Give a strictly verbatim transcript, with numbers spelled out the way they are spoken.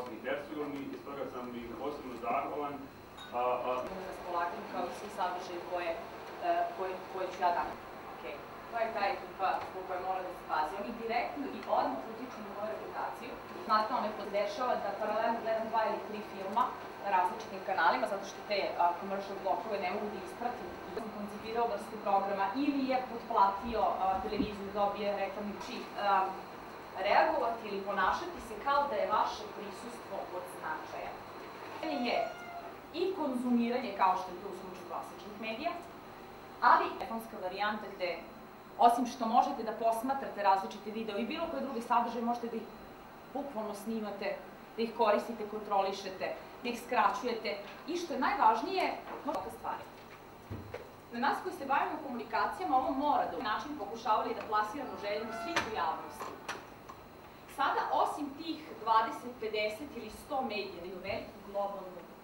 Bosni i Hercegovini i stoga sam i posebno zahvalan. Na raspolaganju kao i svi sadržaji koje ću ja dati. To je ta ekipa zbog koje mora da se pazi. Oni direktno i odmah utiču na moju reputaciju. Znate, ono je podešava da paralelno gledam dva ili tri filma na različitim kanalima, zato što te commercial blokove ne mogu da ispratim. I sam koncipirao vrstu programa ili je potplatio televiziju, dobije reklamni čip. Reagovati ili ponašati se kao da je vaše prisustvo od značaja. Je i konzumiranje, kao što je to u slučaju klasičnih medija, ali telefonska varijanta gde, osim što možete da posmatrate različite video i bilo koje druge sadržaje, možete da ih bukvalno snimate, da ih koristite, kontrolišete, da ih skraćujete i što je najvažnije, možete stvari. Na nas koji se bavimo komunikacijama, ovo mora da u način pokušavali da plasiramo željenu sliku javnosti. Sada, osim tih dvadeset, pedeset ili sto medija, da imaju veliku globalnu